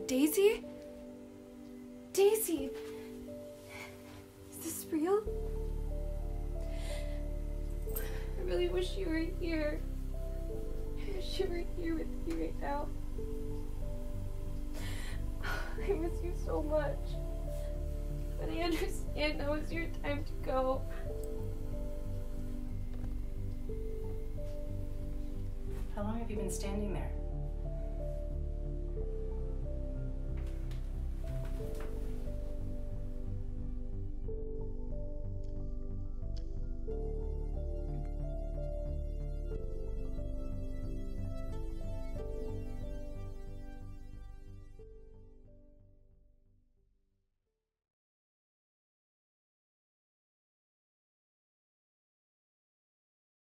Daisy? Daisy! Is this real? I really wish you were here. I wish you were here with me right now. I miss you so much. But I understand now is your time to go. How long have you been standing there?